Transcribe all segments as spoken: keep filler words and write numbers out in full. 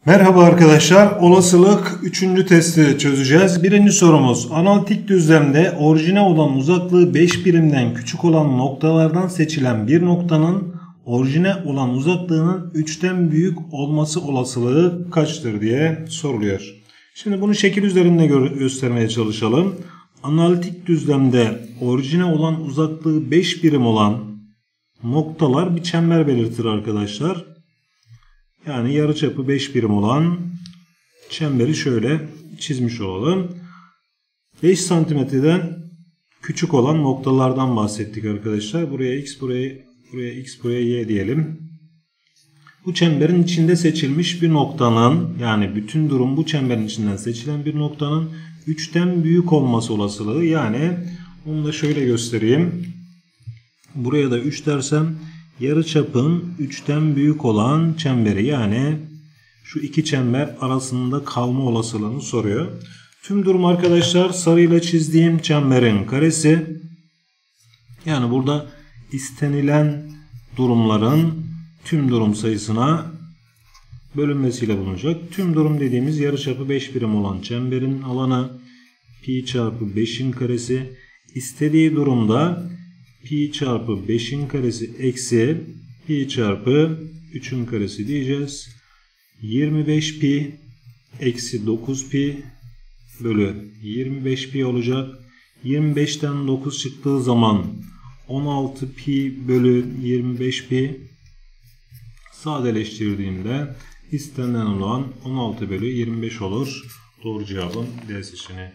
Merhaba arkadaşlar. Olasılık üçüncü testi çözeceğiz. Birinci sorumuz. Analitik düzlemde orijine olan uzaklığı beş birimden küçük olan noktalardan seçilen bir noktanın orijine olan uzaklığının üçten büyük olması olasılığı kaçtır diye soruluyor. Şimdi bunu şekil üzerinde gö göstermeye çalışalım. Analitik düzlemde orijine olan uzaklığı beş birim olan noktalar bir çember belirtir arkadaşlar. Yani yarıçapı beş birim olan çemberi şöyle çizmiş olalım. beş santimetreden küçük olan noktalardan bahsettik arkadaşlar. Buraya x, buraya, buraya x, buraya y diyelim. Bu çemberin içinde seçilmiş bir noktanın, yani bütün durum bu çemberin içinden seçilen bir noktanın üçten büyük olması olasılığı. Yani onu da şöyle göstereyim. Buraya da üç dersem yarıçapın üçten büyük olan çemberi, yani şu iki çember arasında kalma olasılığını soruyor. Tüm durum arkadaşlar sarıyla çizdiğim çemberin karesi. Yani burada istenilen durumların tüm durum sayısına bölünmesiyle bulunacak. Tüm durum dediğimiz yarıçapı beş birim olan çemberin alanı pi çarpı beşin karesi. İstediği durumda pi çarpı beşin karesi eksi pi çarpı üçün karesi diyeceğiz. yirmi beş pi eksi dokuz pi bölü yirmi beş pi olacak. yirmi beşten dokuz çıktığı zaman on altı pi bölü yirmi beş pi, sadeleştirdiğimde istenilen olan on altı bölü yirmi beş olur. Doğru cevabın D seçeneği.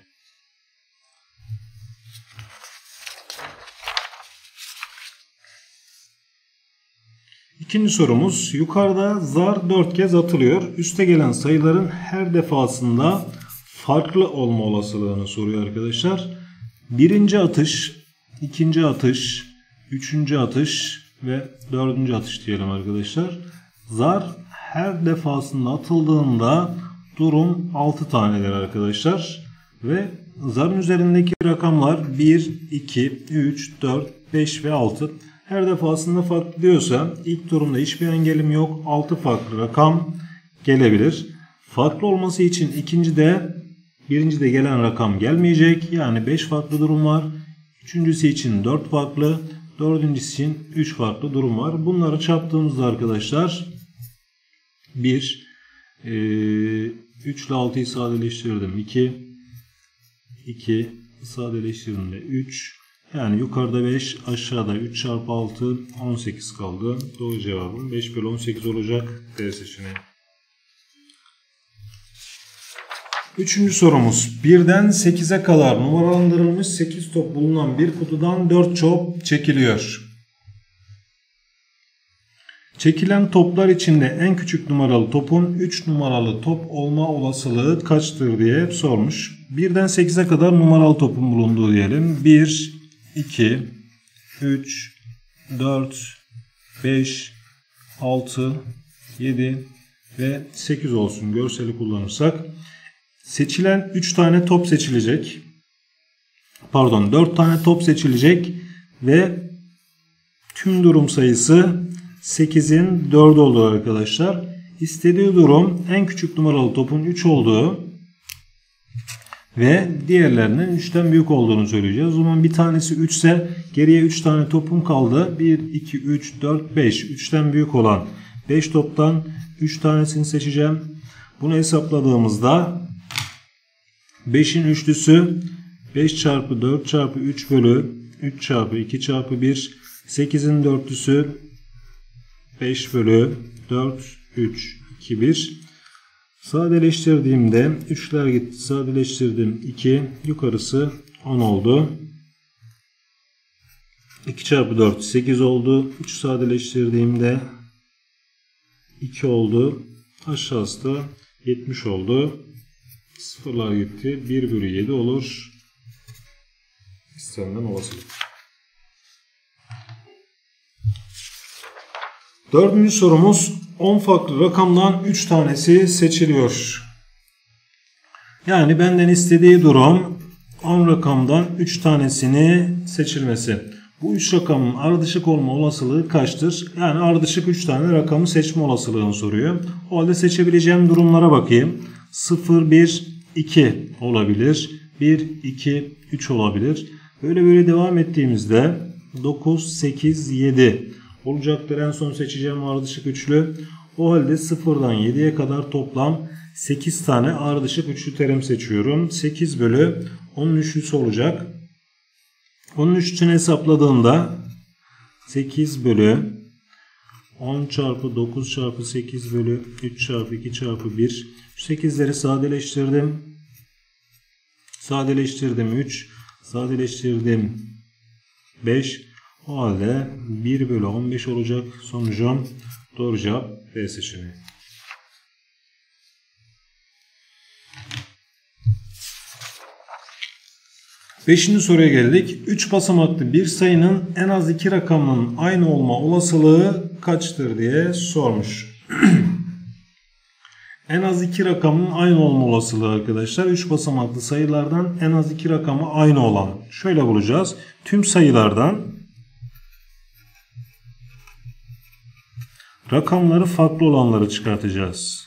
İkinci sorumuz. Yukarıda zar dört kez atılıyor. Üste gelen sayıların her defasında farklı olma olasılığını soruyor arkadaşlar. Birinci atış, ikinci atış, üçüncü atış ve dördüncü atış diyelim arkadaşlar. Zar her defasında atıldığında durum altı tanedir arkadaşlar. Ve zarın üzerindeki rakamlar bir, iki, üç, dört, beş ve altı. Her defasında farklı diyorsa ilk durumda hiçbir engelim yok. altı farklı rakam gelebilir. Farklı olması için ikinci de birinci de gelen rakam gelmeyecek. Yani beş farklı durum var. Üçüncüsü için dört farklı. Dördüncüsü için üç farklı durum var. Bunları çarptığımızda arkadaşlar bir, üç ile altıyı sadeleştirdim. iki, iki sadeleştirdim de üç. Yani yukarıda beş, aşağıda üç çarpı altı, on sekiz kaldı. Doğru cevabım beş bölü on sekiz olacak. D seçeneği. Üçüncü sorumuz. birden sekize kadar numaralandırılmış sekiz top bulunan bir kutudan dört top çekiliyor. Çekilen toplar içinde en küçük numaralı topun üç numaralı top olma olasılığı kaçtır diye sormuş. birden sekize kadar numaralı topun bulunduğu diyelim. bir, iki, üç, dört, beş, altı, yedi ve sekiz olsun görseli kullanırsak. Seçilen üç tane top seçilecek. Pardon, dört tane top seçilecek ve tüm durum sayısı sekizin dördü oldu arkadaşlar. İstediği durum en küçük numaralı topun üç olduğu ve diğerlerinin üçten büyük olduğunu söyleyeceğiz. O zaman bir tanesi üç ise geriye üç tane topum kaldı. bir, iki, üç, dört, beş. üçten büyük olan beş toptan üç tanesini seçeceğim. Bunu hesapladığımızda beşin üçlüsü beş çarpı dört çarpı üç bölü üç çarpı iki çarpı bir. sekizin dörtlüsü beş bölü dört, üç, iki, bir. Sadeleştirdiğimde üçler gitti. Sadeleştirdim iki. Yukarısı on oldu. iki çarpı dört sekiz oldu. üç sadeleştirdiğimde iki oldu. Aşağısı da yetmiş oldu. Sıfırlar gitti. bir bölü yedi olur. İstenilen olasılık. Dördüncü sorumuz. on farklı rakamdan üç tanesi seçiliyor. Yani benden istediği durum on rakamdan üç tanesini seçilmesi. Bu üç rakamın ardışık olma olasılığı kaçtır? Yani ardışık üç tane rakamı seçme olasılığını soruyor. O halde seçebileceğim durumlara bakayım. sıfır, bir, iki olabilir. bir, iki, üç olabilir. Böyle böyle devam ettiğimizde dokuz, sekiz, yedi olacaktır. En son seçeceğim ardışık üçlü. O halde sıfırdan yediye kadar toplam sekiz tane ardışık üçlü terim seçiyorum. sekiz bölü onun üçlüsü olacak. Onun üçlüsünü hesapladığımda sekiz bölü on çarpı dokuz çarpı sekiz bölü üç çarpı iki çarpı bir. sekizleri sadeleştirdim. Sadeleştirdim üç. Sadeleştirdim beş. O halde bir bölü on beş olacak. Sonucum doğru cevap B seçeneği. Beşinci soruya geldik. üç basamaklı bir sayının en az iki rakamının aynı olma olasılığı kaçtır diye sormuş. En az iki rakamın aynı olma olasılığı arkadaşlar. üç basamaklı sayılardan en az iki rakamı aynı olan. Şöyle bulacağız. Tüm sayılardan rakamları farklı olanları çıkartacağız.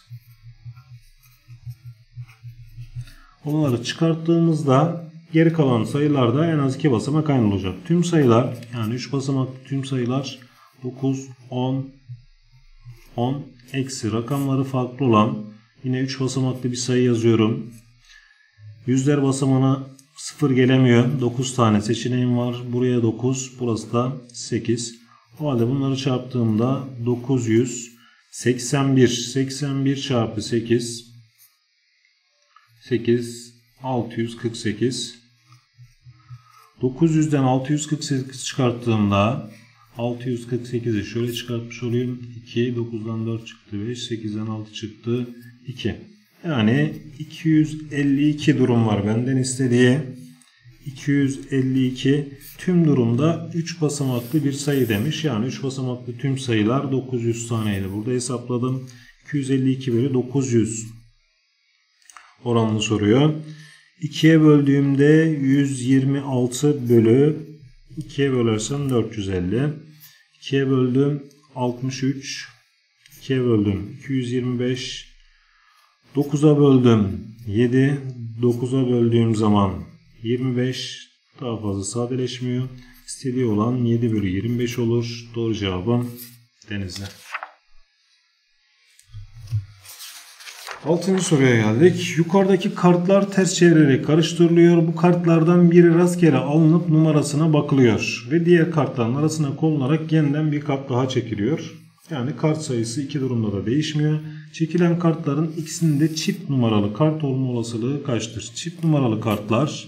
Onları çıkarttığımızda geri kalan sayılarda en az iki basamak aynı olacak. Tüm sayılar, yani üç basamaklı tüm sayılar dokuz, on, on eksi rakamları farklı olan yine üç basamaklı bir sayı yazıyorum. Yüzler basamağına sıfır gelemiyor. dokuz tane seçeneğim var. Buraya dokuz, burası da sekiz. O halde bunları çarptığımda dokuz yüz seksen bir. seksen bir çarpı sekiz. sekiz, altı yüz kırk sekiz. dokuz yüzden altı yüz kırk sekiz çıkarttığımda altı yüz kırk sekizi şöyle çıkartmış olayım. iki, dokuzdan dört çıktı beş, sekizden altı çıktı iki. Yani iki yüz elli iki durum var benden istediği. iki yüz elli iki tüm durumda üç basamaklı bir sayı demiş. Yani üç basamaklı tüm sayılar dokuz yüz taneydi. Burada hesapladım. iki yüz elli iki bölü dokuz yüz oranını soruyor. ikiye böldüğümde yüz yirmi altı bölü ikiye bölersem dört yüz elli. ikiye böldüm altmış üç. ikiye böldüm iki yüz yirmi beş. dokuza böldüm yedi. dokuza böldüğüm zaman yirmi beş, daha fazla sadeleşmiyor. İstediği olan yedi bölü yirmi beş olur. Doğru cevabım Denizli. Altıncı soruya geldik. Yukarıdaki kartlar ters çevirerek karıştırılıyor. Bu kartlardan biri rastgele alınıp numarasına bakılıyor. Ve diğer kartların arasına konularak yeniden bir kart daha çekiliyor. Yani kart sayısı iki durumda da değişmiyor. Çekilen kartların ikisinin de çift numaralı kart olma olasılığı kaçtır? Çift numaralı kartlar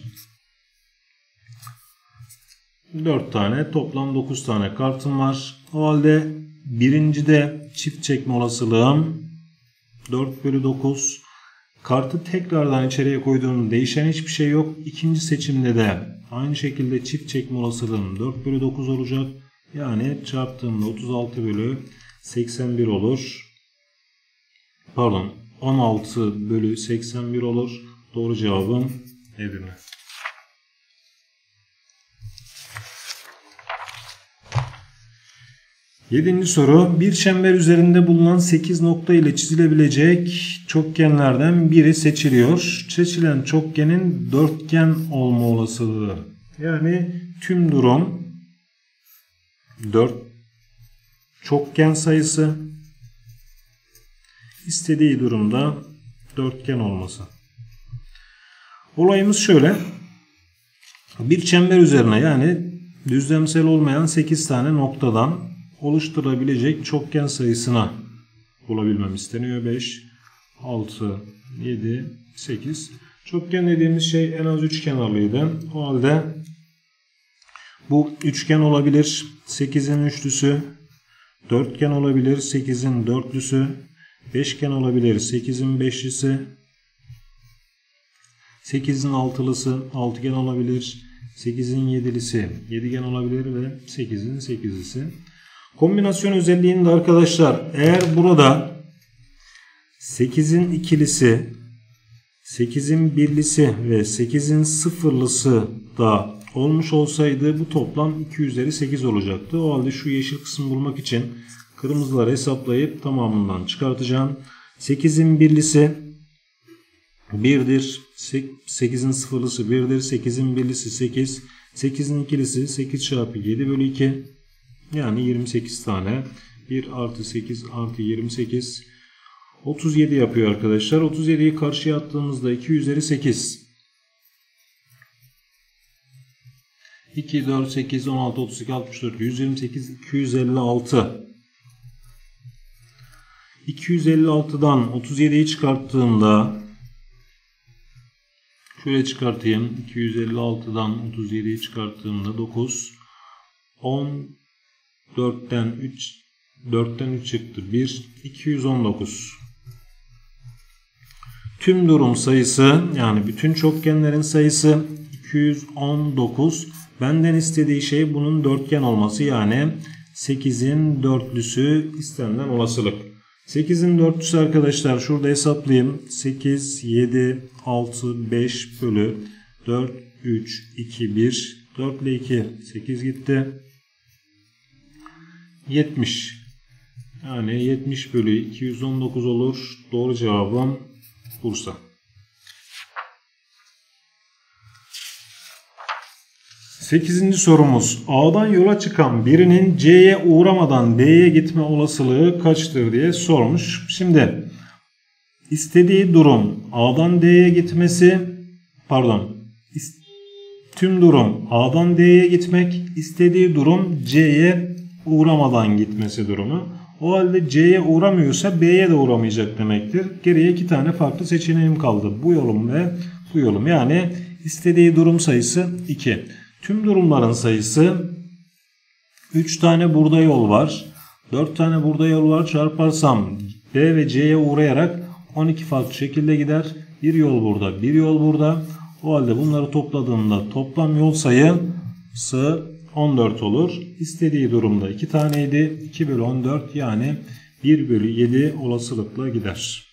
dört tane, toplam dokuz tane kartım var. O halde birincide çift çekme olasılığım dört bölü dokuz. Kartı tekrardan içeriye koyduğum değişen hiçbir şey yok. İkinci seçimde de aynı şekilde çift çekme olasılığım dört bölü dokuz olacak. Yani çarptığımda otuz altı bölü seksen bir olur. Pardon, on altı bölü seksen bir olur. Doğru cevabım Edirne. Yedinci soru. Bir çember üzerinde bulunan sekiz nokta ile çizilebilecek çokgenlerden biri seçiliyor. Seçilen çokgenin dörtgen olma olasılığı. Yani tüm durum dört çokgen sayısı, istediği durumda dörtgen olması. Olayımız şöyle. Bir çember üzerine, yani düzlemsel olmayan sekiz tane noktadan oluşturabilecek çokgen sayısına bulabilmem isteniyor. beş, altı, yedi, sekiz. Çokgen dediğimiz şey en az üç kenarlıydı. O halde bu üçgen olabilir. sekizin üçlüsü. Dörtgen olabilir. sekizin dörtlüsü. Beşgen olabilir. sekizin beşlisi. sekizin altılısı. Altıgen olabilir. sekizin yedilisi. Yedigen olabilir ve sekizin sekizlisi. Kombinasyon özelliğinde arkadaşlar, eğer burada sekizin ikilisi, sekizin birlisi ve sekizin sıfırlısı da olmuş olsaydı bu toplam iki üzeri sekiz olacaktı. O halde şu yeşil kısmı bulmak için kırmızıları hesaplayıp tamamından çıkartacağım. sekizin birlisi birdir. sekizin sıfırlısı birdir. sekizin birlisi sekiz. sekizin ikilisi sekiz çarpı yedi bölü iki. Yani yirmi sekiz tane. bir artı sekiz artı yirmi sekiz. otuz yedi yapıyor arkadaşlar. otuz yediyi karşıya attığımızda iki üzeri sekiz. iki, dört, sekiz, on altı, otuz iki, altmış dört, yüz yirmi sekiz, iki yüz elli altı. iki yüz elli altıdan otuz yediyi çıkarttığımda şöyle çıkartayım. iki yüz elli altıdan otuz yediyi çıkarttığımda dokuz, on, dörtten üç, dörtten üç çıktı. bir, iki yüz on dokuz. Tüm durum sayısı yani bütün çokgenlerin sayısı iki yüz on dokuz. Benden istediği şey bunun dörtgen olması, yani sekizin dörtlüsü istenilen olasılık. sekizin dörtlüsü arkadaşlar şurada hesaplayayım. sekiz, yedi, altı, beş bölü dört, üç, iki, bir. dört ile iki, sekiz gitti. yetmiş. Yani yetmiş bölü iki yüz on dokuz olur. Doğru cevabım Bursa. sekizinci sorumuz. A'dan yola çıkan birinin C'ye uğramadan D'ye gitme olasılığı kaçtır diye sormuş. Şimdi istediği durum A'dan D'ye gitmesi, pardon, tüm durum A'dan D'ye gitmek, istediği durum C'ye uğramadan gitmesi durumu. O halde C'ye uğramıyorsa B'ye de uğramayacak demektir. Geriye iki tane farklı seçeneğim kaldı. Bu yolum ve bu yolum. Yani istediği durum sayısı iki. Tüm durumların sayısı üç tane burada yol var. dört tane burada yol var. Çarparsam B ve C'ye uğrayarak on iki farklı şekilde gider. Bir yol burada, bir yol burada. O halde bunları topladığımda toplam yol sayısı on dört olur. İstediği durumda iki taneydi. iki bölü on dört, yani bir bölü yedi olasılıkla gider.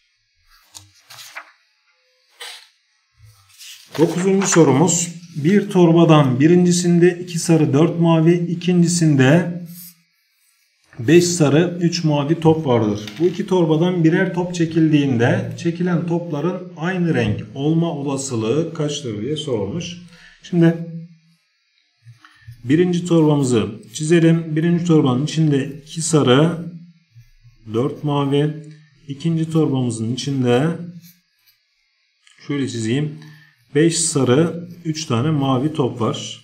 dokuzuncu sorumuz. Bir torbadan birincisinde iki sarı dört mavi, ikincisinde beş sarı üç mavi top vardır. Bu iki torbadan birer top çekildiğinde çekilen topların aynı renk olma olasılığı kaçtır diye sorulmuş. Şimdi birinci torbamızı çizelim. Birinci torbanın içinde iki sarı dört mavi. İkinci torbamızın içinde şöyle çizeyim. beş sarı üç tane mavi top var.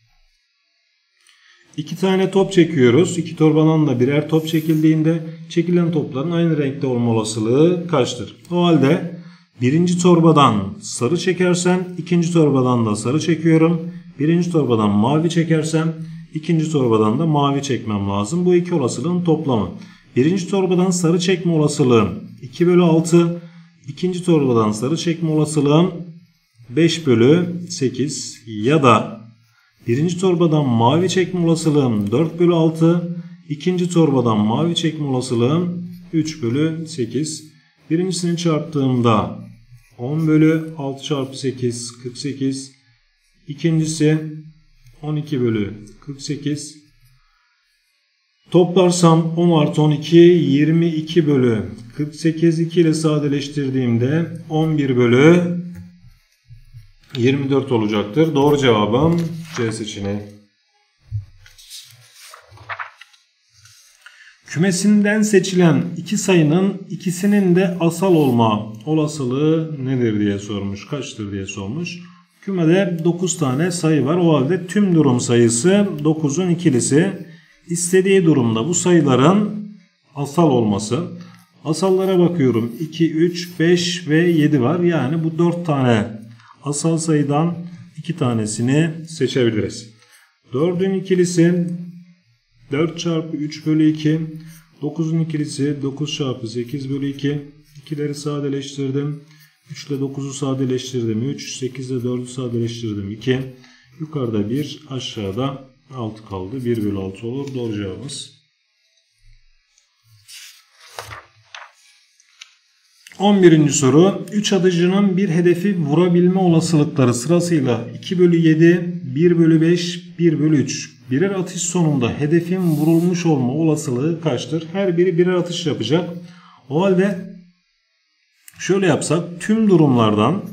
iki tane top çekiyoruz. iki torbadan da birer top çekildiğinde çekilen topların aynı renkte olma olasılığı kaçtır? O halde birinci torbadan sarı çekersem ikinci torbadan da sarı çekiyorum. Birinci torbadan mavi çekersem ikinci torbadan da mavi çekmem lazım. Bu iki olasılığın toplamı. Birinci torbadan sarı çekme olasılığım iki bölü altı. İkinci torbadan sarı çekme olasılığım beş bölü sekiz ya da birinci torbadan mavi çekme olasılığım dört bölü altı. İkinci torbadan mavi çekme olasılığım üç bölü sekiz. Birincisini çarptığımda on bölü altı çarpı sekiz kırk sekiz. İkincisi on iki bölü kırk sekiz. Toplarsam on artı on iki yirmi iki bölü kırk sekiz. iki ile sadeleştirdiğimde on bir bölü yirmi dört olacaktır. Doğru cevabım C seçeneği. Kümesinden seçilen iki sayının ikisinin de asal olma olasılığı nedir diye sormuş. Kaçtır diye sormuş. Kümede dokuz tane sayı var. O halde tüm durum sayısı dokuzun ikilisi. İstediği durumda bu sayıların asal olması. Asallara bakıyorum. iki, üç, beş ve yedi var. Yani bu dört tane asal sayıdan iki tanesini seçebiliriz. dördün ikilisi dört çarpı üç bölü iki. dokuzun ikilisi dokuz çarpı sekiz bölü iki. ikileri sadeleştirdim. üç ile dokuzu sadeleştirdim. üç. sekiz ile dördü sadeleştirdim. iki. Yukarıda bir, aşağıda altı kaldı. bir bölü altı olur. Doğru cevabımız. on birinci soru. üç atıcının bir hedefi vurabilme olasılıkları sırasıyla iki bölü yedi, bir bölü beş, bir bölü üç. Birer atış sonunda hedefin vurulmuş olma olasılığı kaçtır? Her biri birer atış yapacak. O halde şöyle yapsak, tüm durumlardan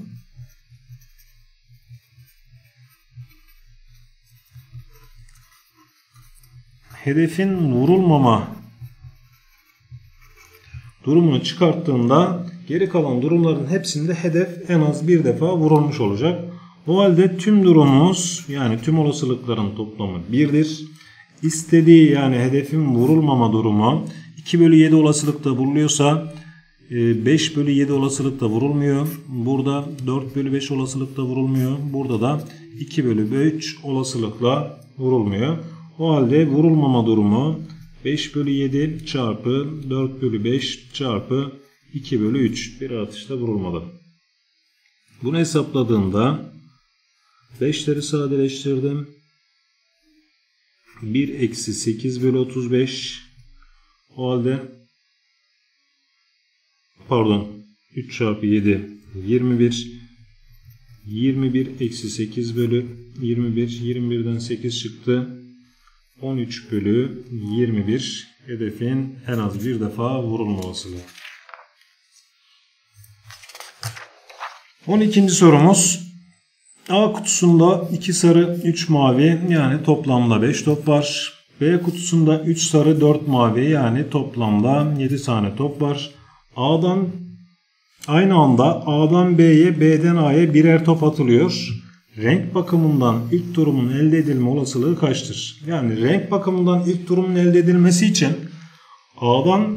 hedefin vurulmama durumunu çıkarttığımda geri kalan durumların hepsinde hedef en az bir defa vurulmuş olacak. O halde tüm durumumuz, yani tüm olasılıkların toplamı birdir. İstediği, yani hedefin vurulmama durumu iki bölü yedi olasılıkta vuruluyorsa beş bölü yedi olasılıkta vurulmuyor. Burada dört bölü beş olasılıkta vurulmuyor. Burada da iki bölü üç olasılıkla vurulmuyor. O halde vurulmama durumu beş bölü yedi çarpı dört bölü beş çarpı iki bölü üç bir atışta vurulmalı. Bunu hesapladığımda beşleri sadeleştirdim. bir eksi sekiz bölü otuz beş. O halde pardon üç çarpı yedi yirmi bir. yirmi bir eksi sekiz bölü yirmi bir. yirmi birden sekiz çıktı. on üç bölü yirmi bir hedefin en az bir defa vurulma olasılığı. on ikinci sorumuz. A kutusunda iki sarı üç mavi, yani toplamda beş top var. B kutusunda üç sarı dört mavi, yani toplamda yedi tane top var. A'dan aynı anda A'dan B'ye, B'den A'ya birer top atılıyor. Renk bakımından ilk durumun elde edilme olasılığı kaçtır? Yani renk bakımından ilk durumun elde edilmesi için A'dan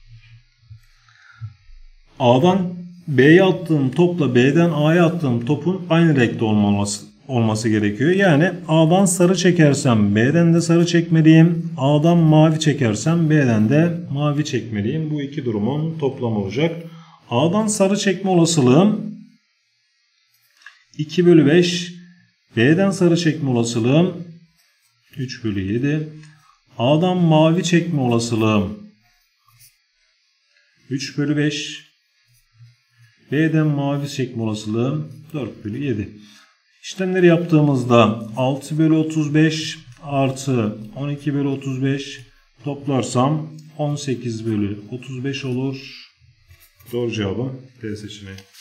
A'dan B'ye attığım topla B'den A'ya attığım topun aynı renkte olması, olması gerekiyor. Yani A'dan sarı çekersem B'den de sarı çekmeliyim. A'dan mavi çekersem B'den de mavi çekmeliyim. Bu iki durumun toplamı olacak. A'dan sarı çekme olasılığım iki bölü beş. B'den sarı çekme olasılığım üç bölü yedi. A'dan mavi çekme olasılığım üç bölü beş. B'den mavi çekme olasılığım dört bölü yedi. İşlemleri yaptığımızda altı bölü otuz beş artı on iki bölü otuz beş toplarsam on sekiz bölü otuz beş olur. Doğru cevabı D seçeneği.